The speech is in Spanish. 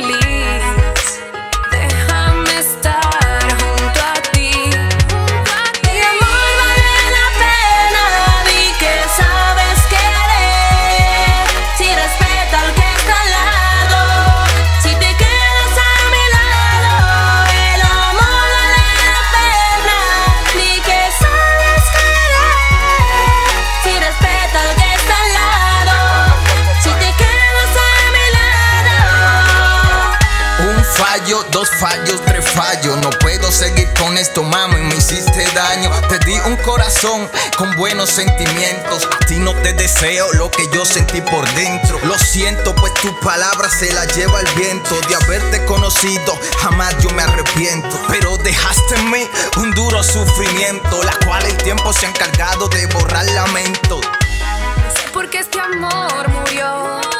feliz. Déjame estar junto a ti. Mi amor vale la pena, di que sabes querer. Si respeta al que está al lado, si te quedas a mi lado. El amor vale la pena, di que sabes querer. Si respeta al que está al lado, si te quedas a mi lado. Un fallo, dos fallos, tres fallos. No puedo seguir con esto, mami, me hiciste daño. Te di un corazón con buenos sentimientos. A ti no te deseo lo que yo sentí por dentro. Lo siento, pues tu palabra se la lleva el viento. De haberte conocido, jamás yo me arrepiento. Pero dejaste en mí un duro sufrimiento, la cual el tiempo se ha encargado de borrar lamento. No sé por qué este amor murió.